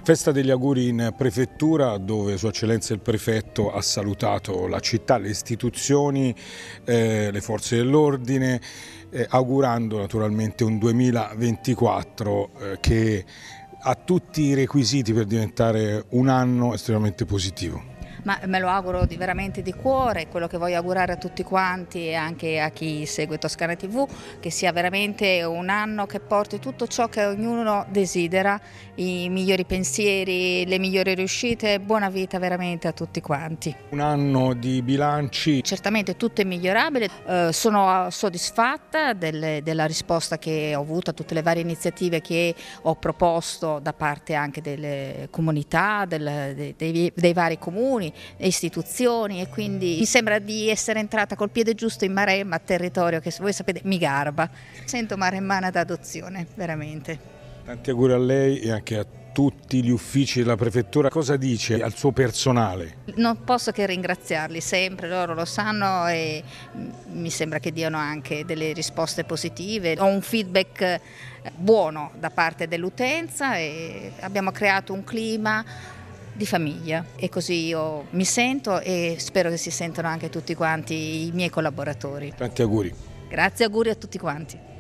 Festa degli auguri in prefettura, dove Sua Eccellenza il Prefetto ha salutato la città, le istituzioni, le forze dell'ordine, augurando naturalmente un 2024 che ha tutti i requisiti per diventare un anno estremamente positivo. Ma me lo auguro veramente di cuore, quello che voglio augurare a tutti quanti e anche a chi segue Toscana TV, che sia veramente un anno che porti tutto ciò che ognuno desidera, i migliori pensieri, le migliori riuscite, buona vita veramente a tutti quanti. Un anno di bilanci. Certamente tutto è migliorabile, sono soddisfatta della risposta che ho avuto a tutte le varie iniziative che ho proposto da parte anche delle comunità, dei vari comuni e istituzioni, e quindi mi sembra di essere entrata col piede giusto in Maremma, territorio che voi sapete mi garba. Sento maremmana d'adozione, veramente. Tanti auguri a lei e anche a tutti gli uffici della prefettura. Cosa dice al suo personale? Non posso che ringraziarli sempre, loro lo sanno e mi sembra che diano anche delle risposte positive. Ho un feedback buono da parte dell'utenza e abbiamo creato un clima di famiglia, e così io mi sento e spero che si sentano anche tutti quanti i miei collaboratori. Tanti auguri. Grazie, auguri a tutti quanti.